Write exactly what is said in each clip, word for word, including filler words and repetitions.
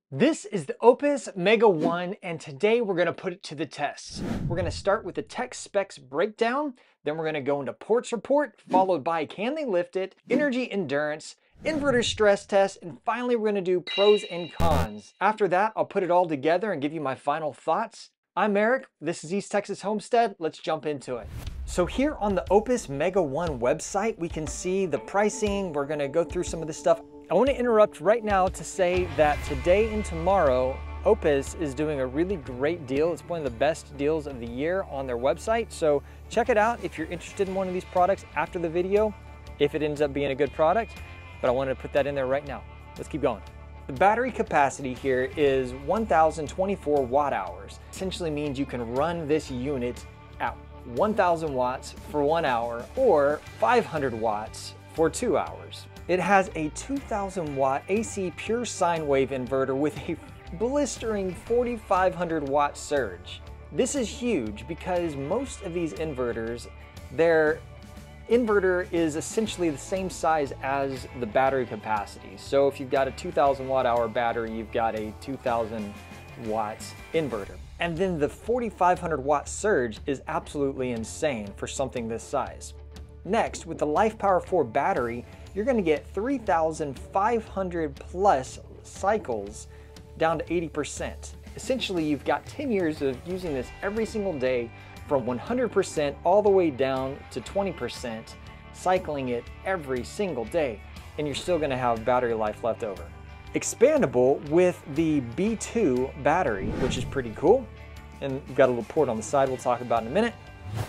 This is the OUPES Mega one, and today we're going to put it to the test. We're going to start with the tech specs breakdown, then we're going to go into ports report, followed by can they lift it, energy endurance, inverter stress test, and finally we're going to do pros and cons. After that, I'll put it all together and give you my final thoughts. I'm Eric, this is East Texas Homestead, let's jump into it. So here on the OUPES Mega one website, we can see the pricing. We're going to go through some of this stuff. I want to interrupt right now to say that today and tomorrow, OUPES is doing a really great deal. It's one of the best deals of the year on their website. So check it out if you're interested in one of these products after the video, if it ends up being a good product. But I wanted to put that in there right now. Let's keep going. The battery capacity here is one thousand twenty-four watt hours. Essentially means you can run this unit at one thousand watts for one hour or five hundred watts for two hours. It has a two thousand watt A C pure sine wave inverter with a blistering forty-five hundred watt surge. This is huge because most of these inverters, their inverter is essentially the same size as the battery capacity. So if you've got a two thousand watt hour battery, you've got a two thousand watts inverter. And then the forty-five hundred watt surge is absolutely insane for something this size. Next, with the LifePower four battery, you're going to get three thousand five hundred plus cycles down to eighty percent. Essentially, you've got ten years of using this every single day from one hundred percent all the way down to twenty percent, cycling it every single day, and you're still going to have battery life left over. Expandable with the B two battery, which is pretty cool. And we've got a little port on the side we'll talk about in a minute.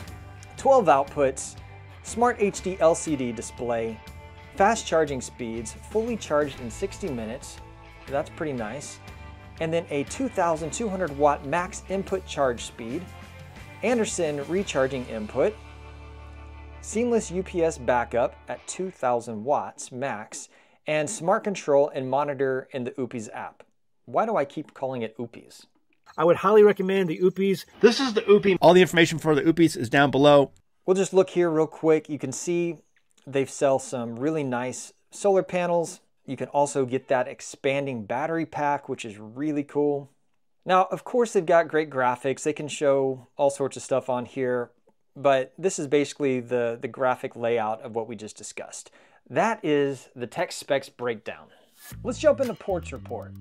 twelve outputs, Smart H D L C D display, fast charging speeds, fully charged in sixty minutes. That's pretty nice. And then a two thousand two hundred watt max input charge speed, Anderson recharging input, seamless U P S backup at two thousand watts max, and smart control and monitor in the OUPES app. Why do I keep calling it OUPES? I would highly recommend the OUPES. This is the OUPES. All the information for the OUPES is down below. We'll just look here real quick. You can see they sell some really nice solar panels. You can also get that expanding battery pack, which is really cool. Now, of course, they've got great graphics. They can show all sorts of stuff on here, but this is basically the, the graphic layout of what we just discussed. That is the tech specs breakdown. Let's jump into ports report.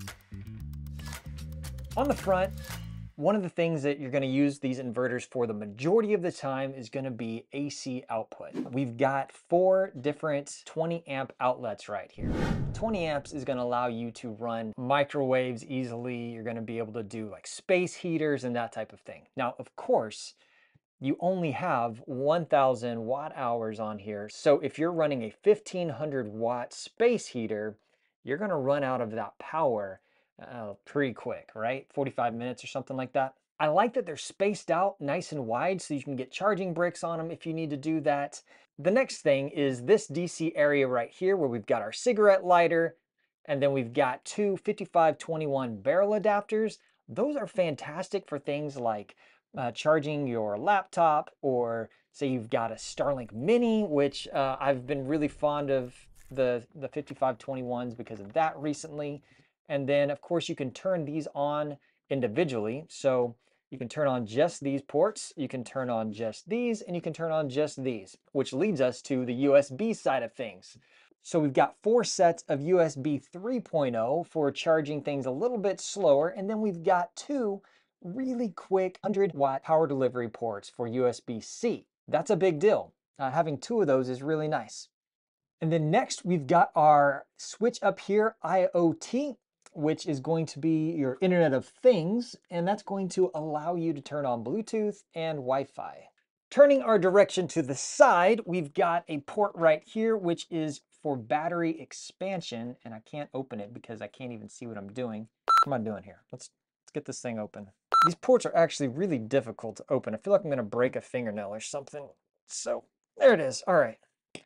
On the front, one of the things that you're going to use these inverters for the majority of the time is going to be A C output. We've got four different twenty amp outlets right here. twenty amps is going to allow you to run microwaves easily. You're going to be able to do like space heaters and that type of thing. Now, of course, you only have one thousand watt hours on here. So if you're running a fifteen hundred watt space heater, you're going to run out of that power Uh, pretty quick, right? forty-five minutes or something like that. I like that they're spaced out nice and wide so you can get charging bricks on them if you need to do that. The next thing is this D C area right here where we've got our cigarette lighter, and then we've got two fifty-five twenty-one barrel adapters. Those are fantastic for things like uh, charging your laptop, or say you've got a Starlink Mini, which uh, I've been really fond of the, the fifty-five twenty-ones because of that recently. And then, of course, you can turn these on individually. So you can turn on just these ports, you can turn on just these, and you can turn on just these, which leads us to the U S B side of things. So we've got four sets of U S B three point oh for charging things a little bit slower. And then we've got two really quick one hundred watt power delivery ports for U S B C. That's a big deal. Uh, having two of those is really nice. And then next, we've got our switch up here, I O T, which is going to be your Internet of Things, and that's going to allow you to turn on Bluetooth and Wi-Fi. Turning our direction to the side, we've got a port right here, which is for battery expansion, and I can't open it because I can't even see what I'm doing. What am I doing here? Let's, let's get this thing open. These ports are actually really difficult to open. I feel like I'm gonna break a fingernail or something. So there it is, all right.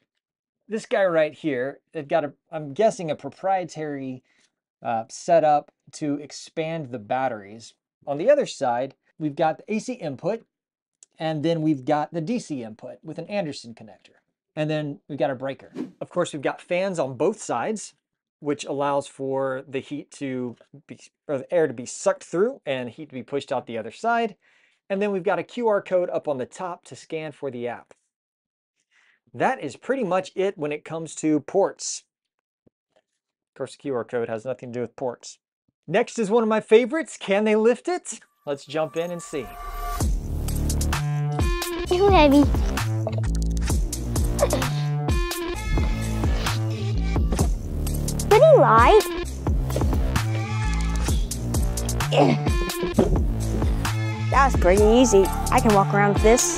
This guy right here, they've got a, I'm guessing a proprietary Uh, set up to expand the batteries. On the other side, we've got the A C input, and then we've got the D C input with an Anderson connector. And then we've got a breaker. Of course, we've got fans on both sides. which allows for the heat to be, or the air to be sucked through and heat to be pushed out the other side. And then we've got a Q R code up on the top to scan for the app. That is pretty much it when it comes to ports. Of course, the Q R code has nothing to do with ports. Next is one of my favorites. Can they lift it? Let's jump in and see. Too heavy. Pretty light. That was pretty easy. I can walk around with this.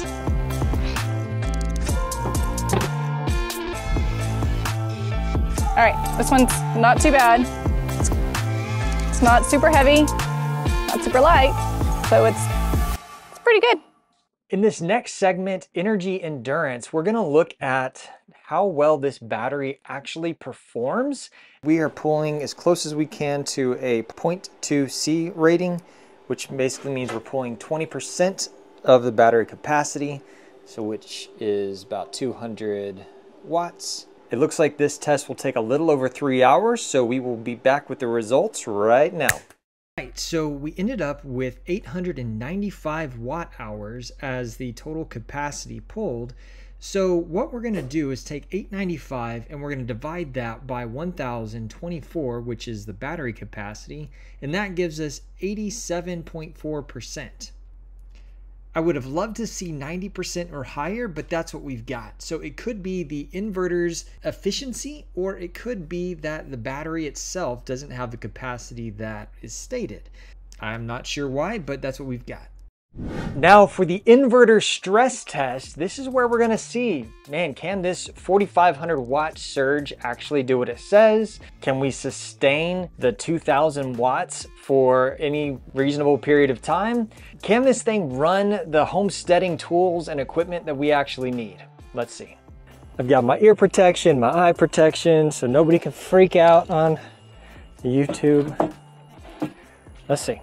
All right, this one's not too bad. It's, it's not super heavy, not super light, so it's, it's pretty good. In this next segment, energy endurance, we're gonna look at how well this battery actually performs. We are pulling as close as we can to a zero point two C rating, which basically means we're pulling twenty percent of the battery capacity, so which is about two hundred watts. It looks like this test will take a little over three hours, so we will be back with the results right now. Right, so we ended up with eight hundred ninety-five watt hours as the total capacity pulled. So what we're going to do is take eight hundred ninety-five and we're going to divide that by one thousand twenty-four, which is the battery capacity, and that gives us eighty-seven point four percent. I would have loved to see ninety percent or higher, but that's what we've got. So it could be the inverter's efficiency, or it could be that the battery itself doesn't have the capacity that is stated. I'm not sure why, but that's what we've got. Now for the inverter stress test, this is where we're gonna see, man, can this forty-five hundred watt surge actually do what it says? Can we sustain the two thousand watts for any reasonable period of time? Can this thing run the homesteading tools and equipment that we actually need? Let's see. I've got my ear protection, my eye protection, so nobody can freak out on YouTube. Let's see.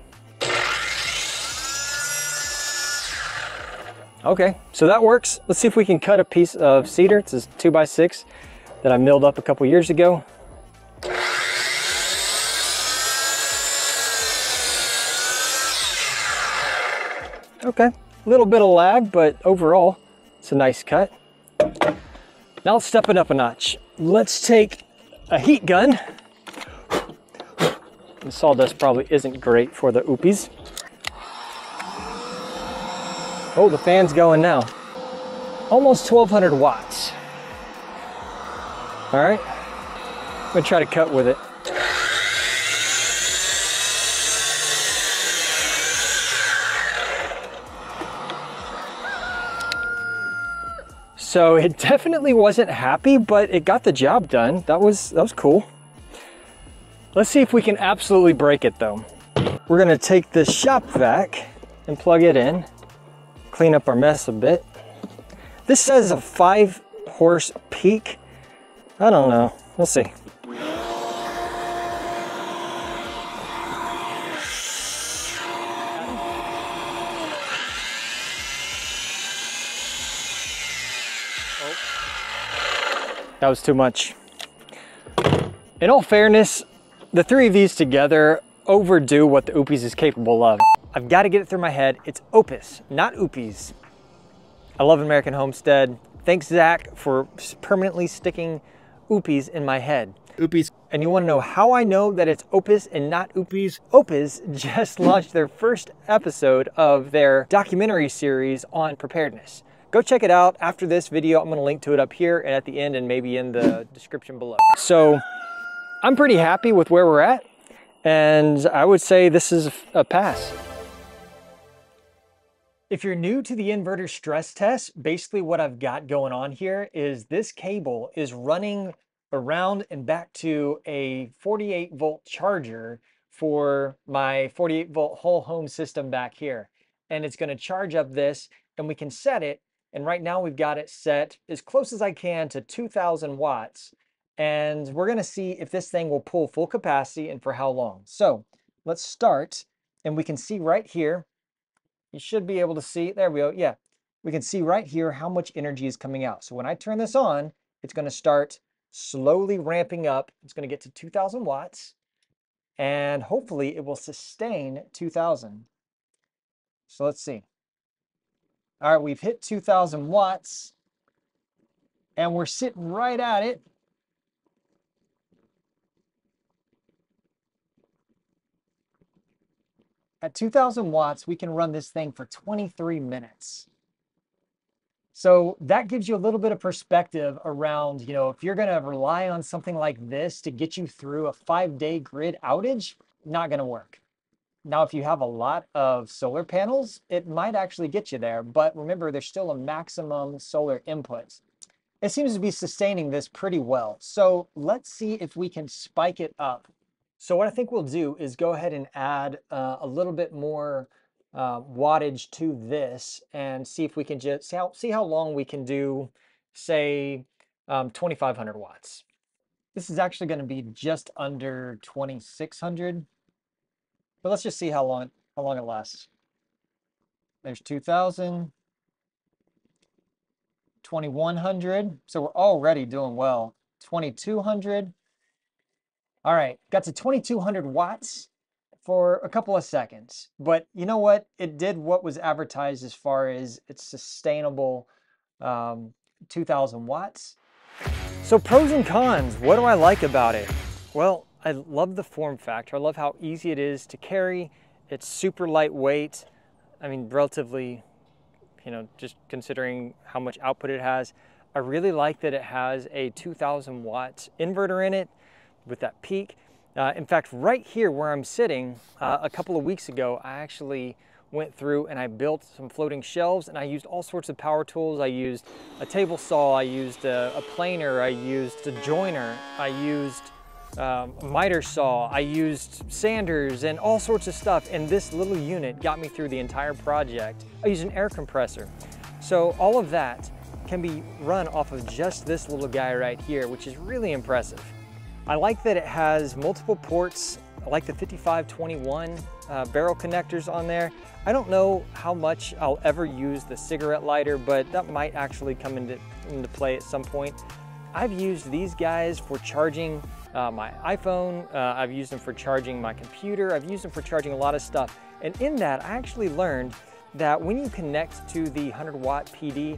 Okay, so that works. Let's see if we can cut a piece of cedar. It's a two by six that I milled up a couple years ago. Okay, a little bit of lag, but overall, it's a nice cut. Now let's step it up a notch. Let's take a heat gun. The sawdust probably isn't great for the OUPES. Oh, the fan's going now. Almost twelve hundred watts. All right, I'm gonna try to cut with it. So it definitely wasn't happy, but it got the job done. That was, that was cool. Let's see if we can absolutely break it though. We're gonna take this shop vac and plug it in. Clean up our mess a bit. This says a five horse peak. I don't know. We'll see. Oh. That was too much. In all fairness, the three of these together overdo what the OUPES is capable of. I've got to get it through my head. It's OUPES, not OUPES. I love American Homestead. Thanks, Zach, for permanently sticking OUPES in my head. OUPES. And you want to know how I know that it's OUPES and not OUPES? OUPES just launched their first episode of their documentary series on preparedness. Go check it out. After this video, I'm going to link to it up here and at the end and maybe in the description below. So I'm pretty happy with where we're at, and I would say this is a pass. If you're new to the inverter stress test, basically what I've got going on here is this cable is running around and back to a forty-eight volt charger for my forty-eight volt whole home system back here. And it's gonna charge up this and we can set it. And right now we've got it set as close as I can to two thousand watts. And we're gonna see if this thing will pull full capacity and for how long. So let's start, and we can see right here, you should be able to see, there we go, yeah. We can see right here how much energy is coming out. So when I turn this on, it's gonna start slowly ramping up. It's going to get to two thousand watts, and hopefully it will sustain two thousand. So let's see. All right, we've hit two thousand watts, and we're sitting right at it. At two thousand watts, we can run this thing for twenty-three minutes. So that gives you a little bit of perspective around, you know, if you're going to rely on something like this to get you through a five-day grid outage, not going to work. Now, if you have a lot of solar panels, it might actually get you there. But remember, there's still a maximum solar input. It seems to be sustaining this pretty well. So let's see if we can spike it up. So what I think we'll do is go ahead and add uh, a little bit more uh, wattage to this and see if we can just see how, see how long we can do, say, um, twenty-five hundred watts. This is actually going to be just under twenty-six hundred, but let's just see how long, how long it lasts. There's two thousand, twenty-one hundred, so we're already doing well. twenty-two hundred. All right, got to twenty-two hundred watts for a couple of seconds. But you know what? It did what was advertised as far as its sustainable um, two thousand watts. So pros and cons, what do I like about it? Well, I love the form factor. I love how easy it is to carry. It's super lightweight. I mean, relatively, you know, just considering how much output it has. I really like that it has a two thousand watt inverter in it with that peak. Uh, in fact, right here where I'm sitting, uh, a couple of weeks ago, I actually went through and I built some floating shelves, and I used all sorts of power tools. I used a table saw, I used a, a planer, I used a joiner, I used um, a miter saw, I used sanders and all sorts of stuff. And this little unit got me through the entire project. I used an air compressor. So all of that can be run off of just this little guy right here, which is really impressive. I like that it has multiple ports. I like the fifty-five twenty-one uh, barrel connectors on there. I don't know how much I'll ever use the cigarette lighter, but that might actually come into, into play at some point. I've used these guys for charging uh, my iPhone. Uh, I've used them for charging my computer. I've used them for charging a lot of stuff. And in that, I actually learned that when you connect to the one hundred watt P D,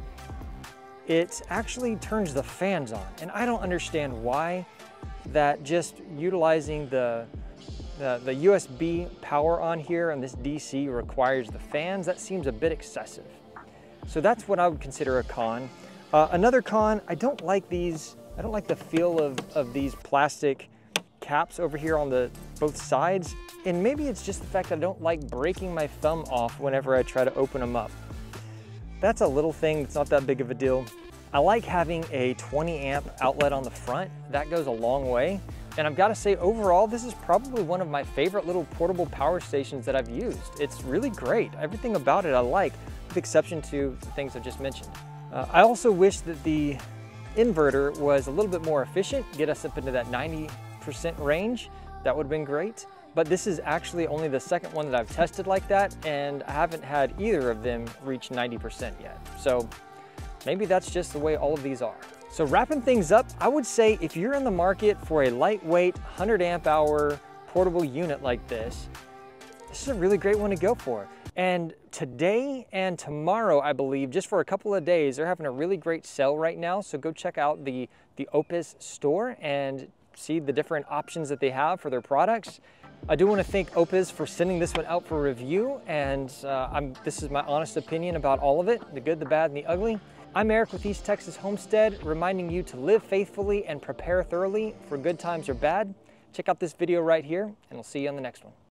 it actually turns the fans on. And I don't understand why. That just utilizing the, the, the U S B power on here and this D C requires the fans, that seems a bit excessive. So that's what I would consider a con. Uh, another con, I don't like these, I don't like the feel of, of these plastic caps over here on the both sides. And maybe it's just the fact that I don't like breaking my thumb off whenever I try to open them up. That's a little thing, it's not that big of a deal. I like having a twenty amp outlet on the front. That goes a long way. And I've got to say, overall, this is probably one of my favorite little portable power stations that I've used. It's really great. Everything about it I like, with exception to the things I just mentioned. Uh, I also wish that the inverter was a little bit more efficient, get us up into that ninety percent range. That would have been great. But this is actually only the second one that I've tested like that, and I haven't had either of them reach ninety percent yet. So maybe that's just the way all of these are. So wrapping things up, I would say if you're in the market for a lightweight one hundred amp hour portable unit like this, this is a really great one to go for. And today and tomorrow, I believe, just for a couple of days, they're having a really great sale right now. So go check out the, the OUPES store and see the different options that they have for their products. I do want to thank OUPES for sending this one out for review, and uh, I'm, this is my honest opinion about all of it, the good, the bad, and the ugly. I'm Eric with East Texas Homestead, reminding you to live faithfully and prepare thoroughly for good times or bad. Check out this video right here, and I'll see you on the next one.